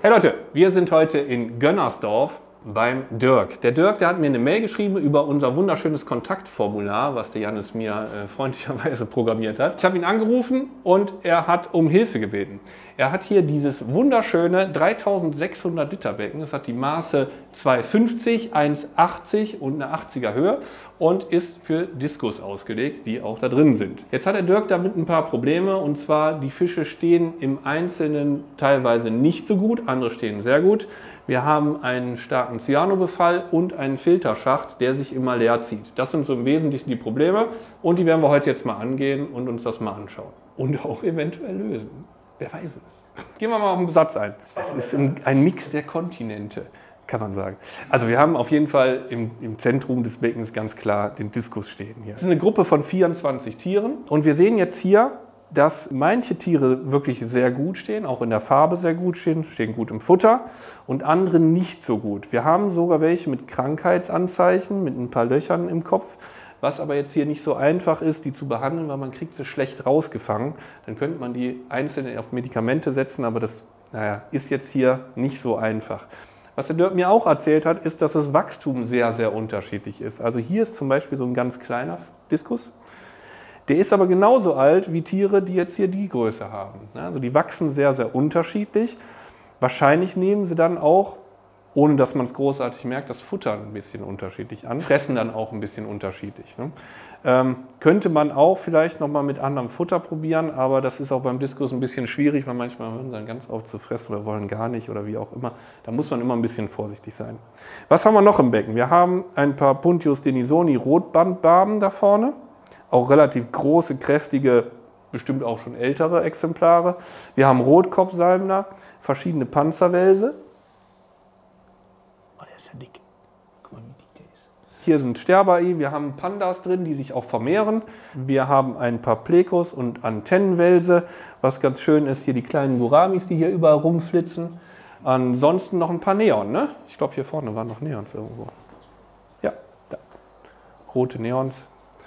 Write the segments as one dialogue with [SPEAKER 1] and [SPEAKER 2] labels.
[SPEAKER 1] Hey Leute, wir sind heute in Gönnersdorf beim Dirk. Der Dirk, der hat mir eine Mail geschrieben über unser wunderschönes Kontaktformular, was der Jannis mir freundlicherweise programmiert hat. Ich habe ihn angerufen und er hat um Hilfe gebeten. Er hat hier dieses wunderschöne 3600 Liter Becken. Das hat die Maße 2,50, 1,80 und eine 80er Höhe und ist für Diskus ausgelegt, die auch da drin sind. Jetzt hat der Dirk damit ein paar Probleme, und zwar die Fische stehen im Einzelnen teilweise nicht so gut, andere stehen sehr gut. Wir haben einen starken Cyanobefall und einen Filterschacht, der sich immer leer zieht. Das sind so im Wesentlichen die Probleme und die werden wir heute jetzt mal angehen und uns das mal anschauen. Und auch eventuell lösen. Wer weiß es. Gehen wir mal auf den Besatz ein. Es ist ein Mix der Kontinente, kann man sagen. Also wir haben auf jeden Fall im Zentrum des Beckens ganz klar den Diskus stehen hier. Das ist eine Gruppe von 24 Tieren und wir sehen jetzt hier, dass manche Tiere wirklich sehr gut stehen, auch in der Farbe sehr gut stehen gut im Futter und andere nicht so gut. Wir haben sogar welche mit Krankheitsanzeichen, mit ein paar Löchern im Kopf, was aber jetzt hier nicht so einfach ist, die zu behandeln, weil man kriegt sie schlecht rausgefangen. Dann könnte man die einzeln auf Medikamente setzen, aber das ist jetzt hier nicht so einfach. Was der Dirk mir auch erzählt hat, ist, dass das Wachstum sehr, sehr unterschiedlich ist. Also hier ist zum Beispiel so ein ganz kleiner Diskus. Der ist aber genauso alt wie Tiere, die jetzt hier die Größe haben. Also die wachsen sehr, sehr unterschiedlich. Wahrscheinlich nehmen sie dann auch, ohne dass man es großartig merkt, das Futter ein bisschen unterschiedlich an. Fressen dann auch ein bisschen unterschiedlich. Könnte man auch vielleicht nochmal mit anderem Futter probieren, aber das ist auch beim Diskus ein bisschen schwierig, weil manchmal hören sie dann ganz auf zu fressen oder wollen gar nicht oder wie auch immer. Da muss man immer ein bisschen vorsichtig sein. Was haben wir noch im Becken? Wir haben ein paar Puntius denisoni Rotbandbarben da vorne. Auch relativ große, kräftige, bestimmt auch schon ältere Exemplare. Wir haben Rotkopfsalmler, verschiedene Panzerwelse.
[SPEAKER 2] Oh, der ist ja dick. Guck mal, wie dick der ist.
[SPEAKER 1] Hier sind Sterbai, wir haben Pandas drin, die sich auch vermehren. Wir haben ein paar Plecos und Antennenwelse. Was ganz schön ist, hier die kleinen Gouramis, die hier überall rumflitzen. Ansonsten noch ein paar Neon, ne? Ich glaube, hier vorne waren noch Neons irgendwo. Ja, da. Rote Neons.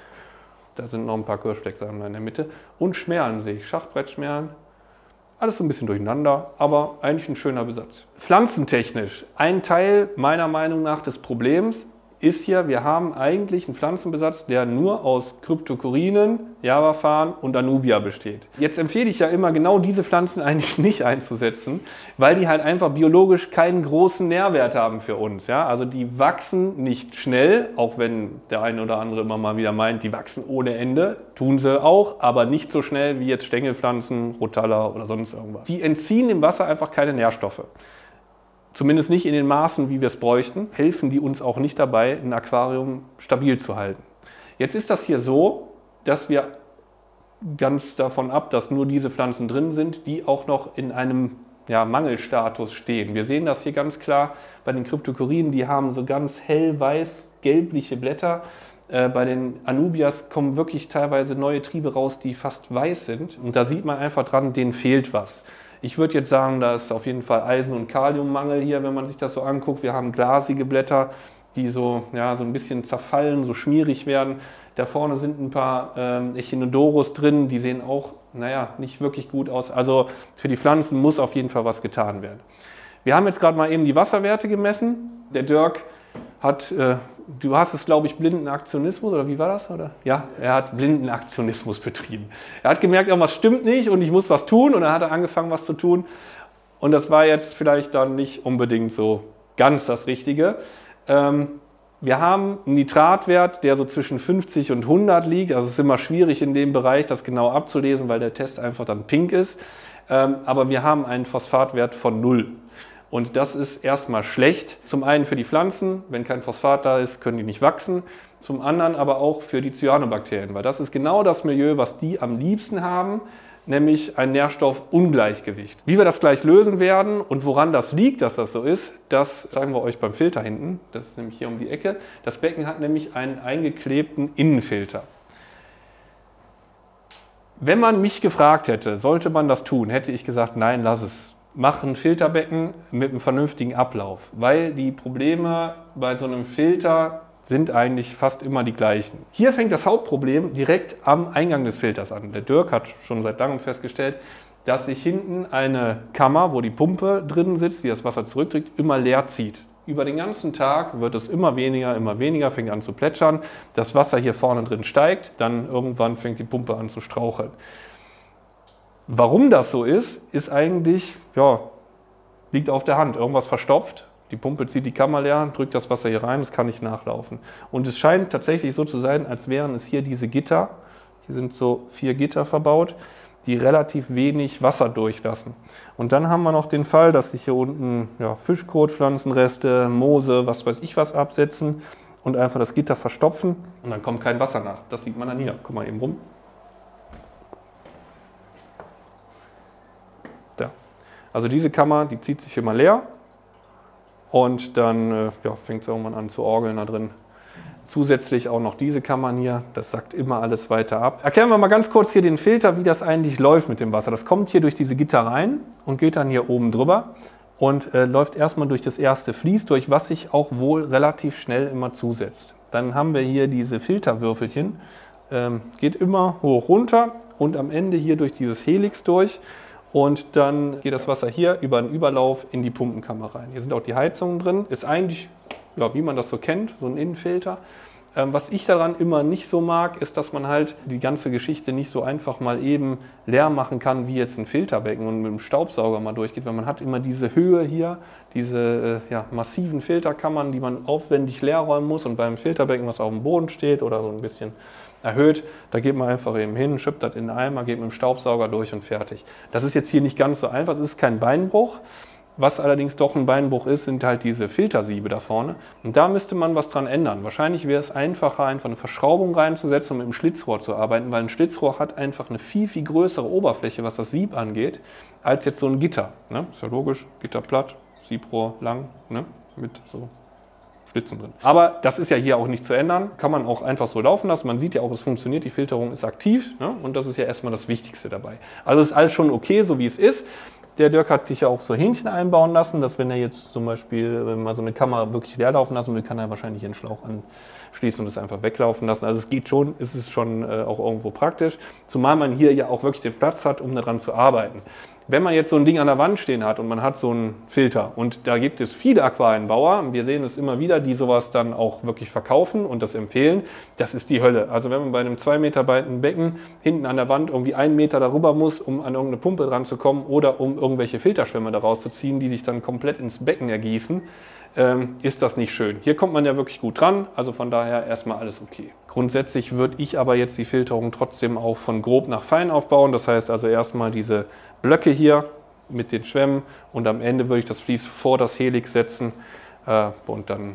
[SPEAKER 1] Da sind noch ein paar Kirschflecksammler in der Mitte. Und Schmerlen sehe ich, Schachbrettschmerlen. Alles so ein bisschen durcheinander, aber eigentlich ein schöner Besatz. Pflanzentechnisch, ein Teil meiner Meinung nach des Problems ist hier, wir haben eigentlich einen Pflanzenbesatz, der nur aus Kryptokorinen, Javafarn und Danubia besteht. Jetzt empfehle ich ja immer, genau diese Pflanzen eigentlich nicht einzusetzen, weil die halt einfach biologisch keinen großen Nährwert haben für uns. Ja? Also die wachsen nicht schnell, auch wenn der eine oder andere immer mal wieder meint, die wachsen ohne Ende. Tun sie auch, aber nicht so schnell wie jetzt Stängelpflanzen, Rotalla oder sonst irgendwas. Die entziehen dem Wasser einfach keine Nährstoffe. Zumindest nicht in den Maßen, wie wir es bräuchten, helfen die uns auch nicht dabei, ein Aquarium stabil zu halten. Jetzt ist das hier so, dass wir ganz davon ab, dass nur diese Pflanzen drin sind, die auch noch in einem Mangelstatus stehen. Wir sehen das hier ganz klar bei den Kryptokorinen, die haben so ganz hellweiß-gelbliche Blätter. Bei den Anubias kommen wirklich teilweise neue Triebe raus, die fast weiß sind. Und da sieht man einfach dran, denen fehlt was. Ich würde jetzt sagen, da ist auf jeden Fall Eisen- und Kaliummangel hier, wenn man sich das so anguckt. Wir haben glasige Blätter, die so ein bisschen zerfallen, so schmierig werden. Da vorne sind ein paar Echinodorus drin, die sehen auch nicht wirklich gut aus. Also für die Pflanzen muss auf jeden Fall was getan werden. Wir haben jetzt gerade mal eben die Wasserwerte gemessen. Der Dirk hat, du hast es glaube ich Blindenaktionismus oder wie war das? Oder? Ja, er hat Blindenaktionismus betrieben. Er hat gemerkt, irgendwas stimmt nicht und ich muss was tun, und dann hat er angefangen was zu tun, und das war jetzt vielleicht dann nicht unbedingt so ganz das Richtige. Wir haben einen Nitratwert, der so zwischen 50 und 100 liegt, also es ist immer schwierig in dem Bereich das genau abzulesen, weil der Test einfach dann pink ist, aber wir haben einen Phosphatwert von 0. Und das ist erstmal schlecht. Zum einen für die Pflanzen, wenn kein Phosphat da ist, können die nicht wachsen. Zum anderen aber auch für die Cyanobakterien, weil das ist genau das Milieu, was die am liebsten haben, nämlich ein Nährstoffungleichgewicht. Wie wir das gleich lösen werden und woran das liegt, dass das so ist, das zeigen wir euch beim Filter hinten. Das ist nämlich hier um die Ecke. Das Becken hat nämlich einen eingeklebten Innenfilter. Wenn man mich gefragt hätte, sollte man das tun, hätte ich gesagt, nein, lass es. Mach ein Filterbecken mit einem vernünftigen Ablauf, weil die Probleme bei so einem Filter sind eigentlich fast immer die gleichen. Hier fängt das Hauptproblem direkt am Eingang des Filters an. Der Dirk hat schon seit langem festgestellt, dass sich hinten eine Kammer, wo die Pumpe drin sitzt, die das Wasser zurückträgt, immer leer zieht. Über den ganzen Tag wird es immer weniger, fängt an zu plätschern. Das Wasser hier vorne drin steigt, dann irgendwann fängt die Pumpe an zu straucheln. Warum das so ist, ist eigentlich, ja, liegt auf der Hand. Irgendwas verstopft, die Pumpe zieht die Kammer leer, drückt das Wasser hier rein, es kann nicht nachlaufen. Und es scheint tatsächlich so zu sein, als wären es hier diese Gitter, hier sind so 4 Gitter verbaut, die relativ wenig Wasser durchlassen. Und dann haben wir noch den Fall, dass sich hier unten Fischkot, Pflanzenreste, Moose, was weiß ich was absetzen und einfach das Gitter verstopfen und dann kommt kein Wasser nach. Das sieht man dann hier. Guck mal eben rum. Da. Also diese Kammer, die zieht sich immer leer und dann fängt es irgendwann an zu orgeln da drin. Zusätzlich auch noch diese Kammern hier, das sackt immer alles weiter ab. Erklären wir mal ganz kurz hier den Filter, wie das eigentlich läuft mit dem Wasser. Das kommt hier durch diese Gitter rein und geht dann hier oben drüber und läuft erstmal durch das erste Vlies durch, was sich auch wohl relativ schnell immer zusetzt. Dann haben wir hier diese Filterwürfelchen, geht immer hoch runter und am Ende hier durch dieses Helix durch. Und dann geht das Wasser hier über einen Überlauf in die Pumpenkammer rein. Hier sind auch die Heizungen drin. Ist eigentlich, wie man das so kennt, so ein Innenfilter. Was ich daran immer nicht so mag, ist, dass man halt die ganze Geschichte nicht so einfach mal eben leer machen kann, wie jetzt ein Filterbecken und mit dem Staubsauger mal durchgeht. Weil man hat immer diese Höhe hier, diese massiven Filterkammern, die man aufwendig leer räumen muss. Und beim Filterbecken, was auf dem Boden steht oder so ein bisschen erhöht, da geht man einfach eben hin, schippt das in den Eimer, geht mit dem Staubsauger durch und fertig. Das ist jetzt hier nicht ganz so einfach, es ist kein Beinbruch. Was allerdings doch ein Beinbruch ist, sind halt diese Filtersiebe da vorne. Und da müsste man was dran ändern. Wahrscheinlich wäre es einfacher, einfach eine Verschraubung reinzusetzen und mit dem Schlitzrohr zu arbeiten, weil ein Schlitzrohr hat einfach eine viel, viel größere Oberfläche, was das Sieb angeht, als jetzt so ein Gitter. Ne? Ist ja logisch, Gitter platt, Siebrohr lang, ne? Mit so Schlitzen drin. Aber das ist ja hier auch nicht zu ändern, kann man auch einfach so laufen lassen. Man sieht ja auch, es funktioniert, die Filterung ist aktiv, ne? Und das ist ja erstmal das Wichtigste dabei. Also ist alles schon okay, so wie es ist. Der Dirk hat sich ja auch so Hähnchen einbauen lassen, dass wenn er jetzt zum Beispiel mal so eine Kamera wirklich leer laufen lassen will, kann er wahrscheinlich einen Schlauch anschließen und es einfach weglaufen lassen. Also es geht schon, ist es schon auch irgendwo praktisch, zumal man hier ja auch wirklich den Platz hat, um daran zu arbeiten. Wenn man jetzt so ein Ding an der Wand stehen hat und man hat so einen Filter und da gibt es viele Aquarienbauer, wir sehen es immer wieder, die sowas dann auch wirklich verkaufen und das empfehlen, das ist die Hölle. Also wenn man bei einem 2 Meter breiten Becken hinten an der Wand irgendwie 1 Meter darüber muss, um an irgendeine Pumpe dran zu kommen oder um irgendwelche Filterschwämme daraus zu ziehen, die sich dann komplett ins Becken ergießen, ist das nicht schön. Hier kommt man ja wirklich gut dran, also von daher erstmal alles okay. Grundsätzlich würde ich aber jetzt die Filterung trotzdem auch von grob nach fein aufbauen, das heißt also erstmal diese Blöcke hier mit den Schwämmen und am Ende würde ich das Vlies vor das Helix setzen und dann,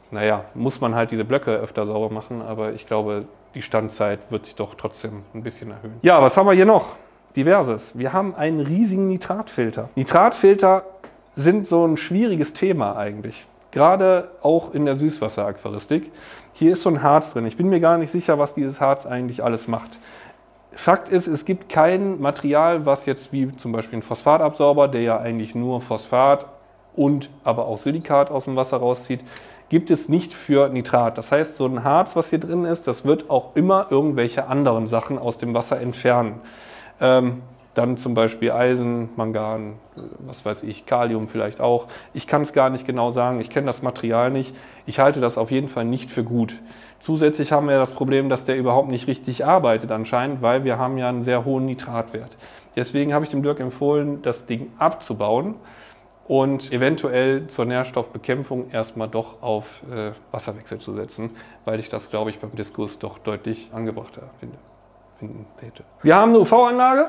[SPEAKER 1] muss man halt diese Blöcke öfter sauber machen, aber ich glaube, die Standzeit wird sich doch trotzdem ein bisschen erhöhen. Ja, was haben wir hier noch? Diverses. Wir haben einen riesigen Nitratfilter. Nitratfilter sind so ein schwieriges Thema eigentlich, gerade auch in der Süßwasseraquaristik. Hier ist so ein Harz drin. Ich bin mir gar nicht sicher, was dieses Harz eigentlich alles macht. Fakt ist, es gibt kein Material, was jetzt wie zum Beispiel ein Phosphatabsorber, der ja eigentlich nur Phosphat und aber auch Silikat aus dem Wasser rauszieht, gibt es nicht für Nitrat. Das heißt, so ein Harz, was hier drin ist, das wird auch immer irgendwelche anderen Sachen aus dem Wasser entfernen. Dann zum Beispiel Eisen, Mangan, was weiß ich, Kalium vielleicht auch. Ich kann es gar nicht genau sagen, ich kenne das Material nicht. Ich halte das auf jeden Fall nicht für gut. Zusätzlich haben wir das Problem, dass der überhaupt nicht richtig arbeitet anscheinend, weil wir haben ja einen sehr hohen Nitratwert. Deswegen habe ich dem Dirk empfohlen, das Ding abzubauen und eventuell zur Nährstoffbekämpfung erstmal doch auf Wasserwechsel zu setzen, weil ich das, glaube ich, beim Diskus doch deutlich angebrachter finden hätte. Wir haben eine UV-Anlage.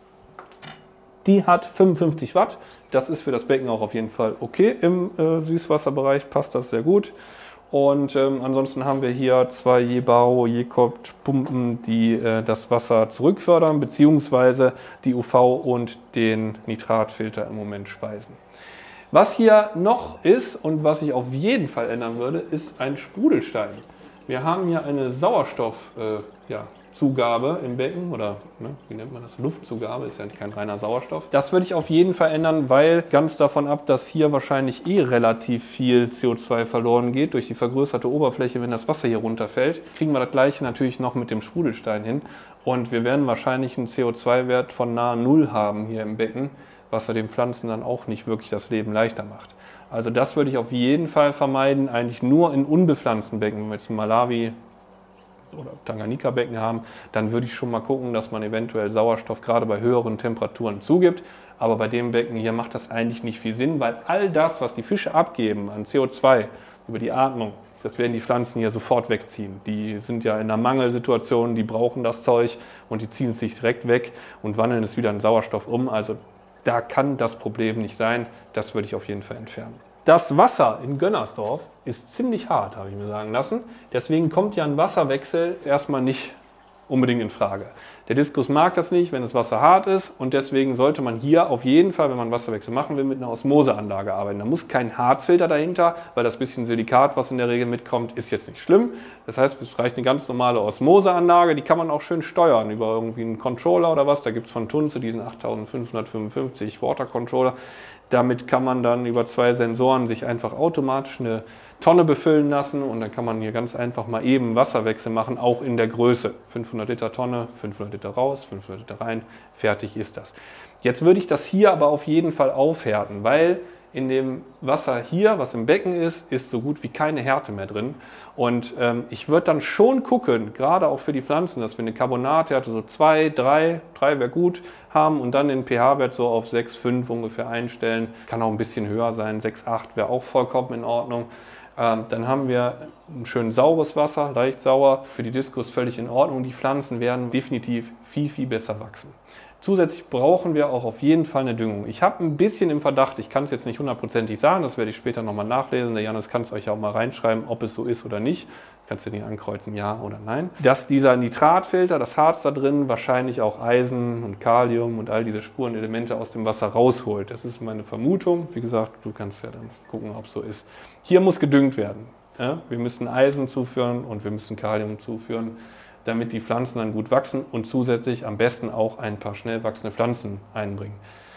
[SPEAKER 1] Die hat 55 Watt. Das ist für das Becken auch auf jeden Fall okay. Im Süßwasserbereich passt das sehr gut. Und ansonsten haben wir hier 2 Jebao-Jekopt-Pumpen, die das Wasser zurückfördern, beziehungsweise die UV- und den Nitratfilter im Moment speisen. Was hier noch ist und was ich auf jeden Fall ändern würde, ist ein Sprudelstein. Wir haben hier eine Luftzugabe im Becken oder wie nennt man das? Luftzugabe ist ja kein reiner Sauerstoff. Das würde ich auf jeden Fall ändern, weil ganz davon ab, dass hier wahrscheinlich relativ viel CO2 verloren geht durch die vergrößerte Oberfläche, wenn das Wasser hier runterfällt, kriegen wir das gleiche natürlich noch mit dem Sprudelstein hin und wir werden wahrscheinlich einen CO2-Wert von nahe Null haben hier im Becken, was ja den Pflanzen dann auch nicht wirklich das Leben leichter macht. Also das würde ich auf jeden Fall vermeiden, eigentlich nur in unbepflanzten Becken. Wenn wir jetzt Malawi oder Tanganyika-Becken haben, dann würde ich schon mal gucken, dass man eventuell Sauerstoff gerade bei höheren Temperaturen zugibt. Aber bei dem Becken hier macht das eigentlich nicht viel Sinn, weil all das, was die Fische abgeben an CO2 über die Atmung, das werden die Pflanzen hier sofort wegziehen. Die sind ja in einer Mangelsituation, die brauchen das Zeug und die ziehen es sich direkt weg und wandeln es wieder in Sauerstoff um. Also da kann das Problem nicht sein. Das würde ich auf jeden Fall entfernen. Das Wasser in Gönnersdorf ist ziemlich hart, habe ich mir sagen lassen. Deswegen kommt ja ein Wasserwechsel erstmal nicht unbedingt in Frage. Der Diskus mag das nicht, wenn das Wasser hart ist und deswegen sollte man hier auf jeden Fall, wenn man einen Wasserwechsel machen will, mit einer Osmoseanlage arbeiten. Da muss kein Harzfilter dahinter, weil das bisschen Silikat, was in der Regel mitkommt, ist jetzt nicht schlimm. Das heißt, es reicht eine ganz normale Osmoseanlage, die kann man auch schön steuern über irgendwie einen Controller oder was. Da gibt es von Tunze diesen 8555 Water Controller. Damit kann man dann über 2 Sensoren sich einfach automatisch eine Tonne befüllen lassen und dann kann man hier ganz einfach mal eben Wasserwechsel machen, auch in der Größe. 500 Liter Tonne, 500 Liter raus, 500 Liter rein, fertig ist das. Jetzt würde ich das hier aber auf jeden Fall aufhärten, weil in dem Wasser hier, was im Becken ist so gut wie keine Härte mehr drin. Und ich würde dann schon gucken, gerade auch für die Pflanzen, dass wir eine Carbonathärte so 2, 3 wäre gut haben und dann den pH-Wert so auf 6, 5 ungefähr einstellen. Kann auch ein bisschen höher sein, 6, 8 wäre auch vollkommen in Ordnung. Dann haben wir ein schön saures Wasser, leicht sauer, für die Diskus völlig in Ordnung. Die Pflanzen werden definitiv viel, viel besser wachsen. Zusätzlich brauchen wir auch auf jeden Fall eine Düngung. Ich habe ein bisschen im Verdacht, ich kann es jetzt nicht hundertprozentig sagen, das werde ich später nochmal nachlesen. Der Jannis kann es euch auch mal reinschreiben, ob es so ist oder nicht. Kannst du nicht ankreuzen, ja oder nein. Dass dieser Nitratfilter, das Harz da drin, wahrscheinlich auch Eisen und Kalium und all diese Spurenelemente aus dem Wasser rausholt. Das ist meine Vermutung. Wie gesagt, du kannst ja dann gucken, ob es so ist. Hier muss gedüngt werden. Ja? Wir müssen Eisen zuführen und wir müssen Kalium zuführen, damit die Pflanzen dann gut wachsen und zusätzlich am besten auch ein paar schnell wachsende Pflanzen einbringen.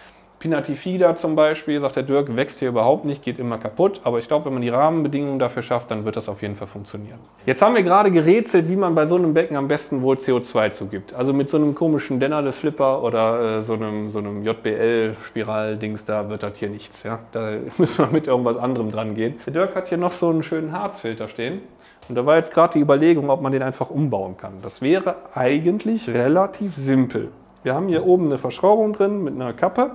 [SPEAKER 1] Pinatifida zum Beispiel, sagt der Dirk, wächst hier überhaupt nicht, geht immer kaputt. Aber ich glaube, wenn man die Rahmenbedingungen dafür schafft, dann wird das auf jeden Fall funktionieren. Jetzt haben wir gerade gerätselt, wie man bei so einem Becken am besten wohl CO2 zugibt. Also mit so einem komischen Dennerle-Flipper oder so einem JBL-Spiral-Dings, da wird das hier nichts. Ja? Da müssen wir mit irgendwas anderem dran gehen. Der Dirk hat hier noch so einen schönen Harzfilter stehen. Und da war jetzt gerade die Überlegung, ob man den einfach umbauen kann. Das wäre eigentlich relativ simpel. Wir haben hier oben eine Verschraubung drin mit einer Kappe.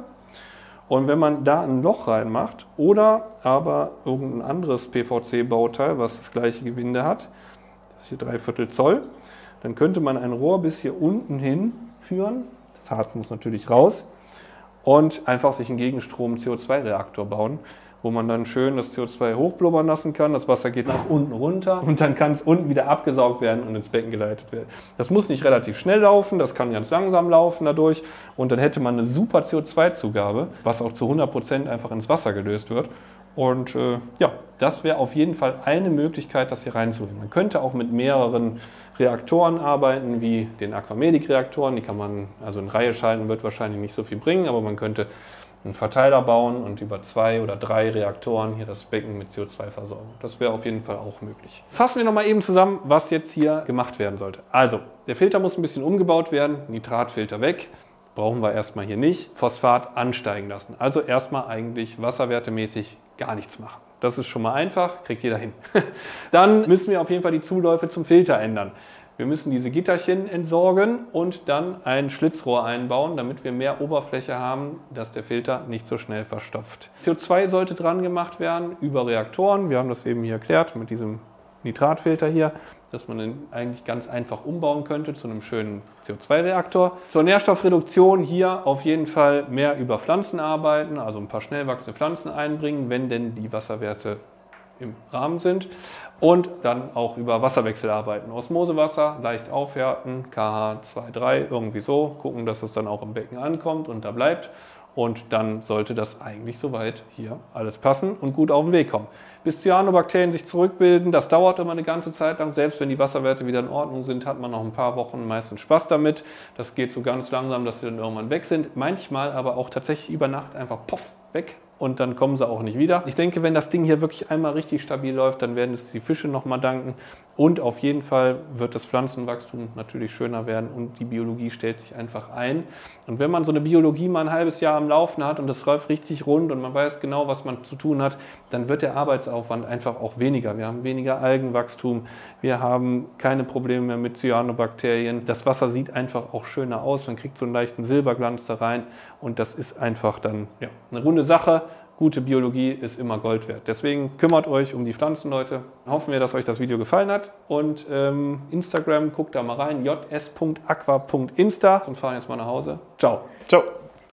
[SPEAKER 1] Und wenn man da ein Loch reinmacht oder aber irgendein anderes PVC-Bauteil, was das gleiche Gewinde hat, das ist hier 3/4 Zoll, dann könnte man ein Rohr bis hier unten hin führen. Das Harz muss natürlich raus. Und einfach sich einen Gegenstrom-CO2-Reaktor bauen, wo man dann schön das CO2 hochblubbern lassen kann. Das Wasser geht nach unten runter und dann kann es unten wieder abgesaugt werden und ins Becken geleitet werden. Das muss nicht relativ schnell laufen, das kann ganz langsam laufen dadurch und dann hätte man eine super CO2-Zugabe, was auch zu 100% einfach ins Wasser gelöst wird. Und ja, das wäre auf jeden Fall eine Möglichkeit, das hier reinzuholen. Man könnte auch mit mehreren Reaktoren arbeiten, wie den Aquamedic-Reaktoren. Die kann man also in Reihe schalten, wird wahrscheinlich nicht so viel bringen, aber man könnte einen Verteiler bauen und über 2 oder 3 Reaktoren hier das Becken mit CO2 versorgen. Das wäre auf jeden Fall auch möglich. Fassen wir nochmal eben zusammen, was jetzt hier gemacht werden sollte. Also, der Filter muss ein bisschen umgebaut werden, Nitratfilter weg, brauchen wir erstmal hier nicht, Phosphat ansteigen lassen. Also erstmal eigentlich wasserwertemäßig gar nichts machen. Das ist schon mal einfach, kriegt jeder hin. Dann müssen wir auf jeden Fall die Zuläufe zum Filter ändern. Wir müssen diese Gitterchen entsorgen und dann ein Schlitzrohr einbauen, damit wir mehr Oberfläche haben, dass der Filter nicht so schnell verstopft. CO2 sollte dran gemacht werden über Reaktoren. Wir haben das eben hier erklärt mit diesem Nitratfilter hier, dass man den eigentlich ganz einfach umbauen könnte zu einem schönen CO2-Reaktor. Zur Nährstoffreduktion hier auf jeden Fall mehr über Pflanzen arbeiten, also ein paar schnell wachsende Pflanzen einbringen, wenn denn die Wasserwerte im Rahmen sind. Und dann auch über Wasserwechsel arbeiten. Osmosewasser, leicht aufhärten, KH 2, 3, irgendwie so. Gucken, dass es dann auch im Becken ankommt und da bleibt. Und dann sollte das eigentlich soweit hier alles passen und gut auf den Weg kommen. Bis Cyanobakterien sich zurückbilden, das dauert immer eine ganze Zeit lang. Selbst wenn die Wasserwerte wieder in Ordnung sind, hat man noch ein paar Wochen meistens Spaß damit. Das geht so ganz langsam, dass sie dann irgendwann weg sind. Manchmal aber auch tatsächlich über Nacht einfach poff, weg. Und dann kommen sie auch nicht wieder. Ich denke, wenn das Ding hier wirklich einmal richtig stabil läuft, dann werden es die Fische nochmal danken. Und auf jeden Fall wird das Pflanzenwachstum natürlich schöner werden und die Biologie stellt sich einfach ein. Und wenn man so eine Biologie mal ein halbes Jahr am Laufen hat und das läuft richtig rund und man weiß genau, was man zu tun hat, dann wird der Arbeitsaufwand einfach auch weniger. Wir haben weniger Algenwachstum, wir haben keine Probleme mehr mit Cyanobakterien. Das Wasser sieht einfach auch schöner aus, man kriegt so einen leichten Silberglanz da rein und das ist einfach dann ja, eine runde Sache. Gute Biologie ist immer Gold wert. Deswegen kümmert euch um die Pflanzen, Leute. Hoffen wir, dass euch das Video gefallen hat. Und Instagram, guckt da mal rein, js.aqua.insta und fahren jetzt mal nach Hause. Ciao.
[SPEAKER 2] Ciao.